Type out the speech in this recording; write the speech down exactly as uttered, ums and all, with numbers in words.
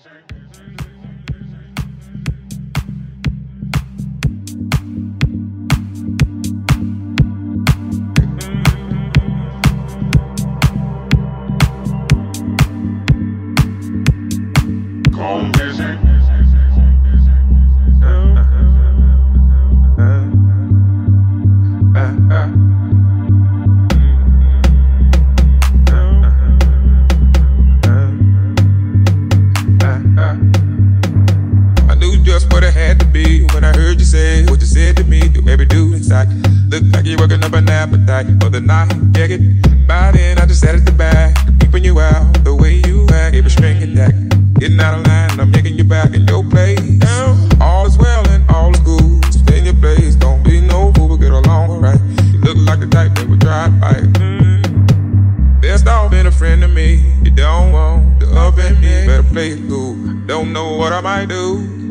Gone busy. What it had to be when I heard you say what you said to me. Do every dude inside look like you're working up an appetite for the night. Yeah, get by then I just sat at the back, keeping you out the way you act. Every string attack, getting out of line. I'm making you back in your place. All is well and all is good. Stay in your place, don't be no fool, but get along alright. You look like the type that would drive by. Mm. Best off being a friend to me. You don't want the up and me, better play it cool. Don't know what I might do.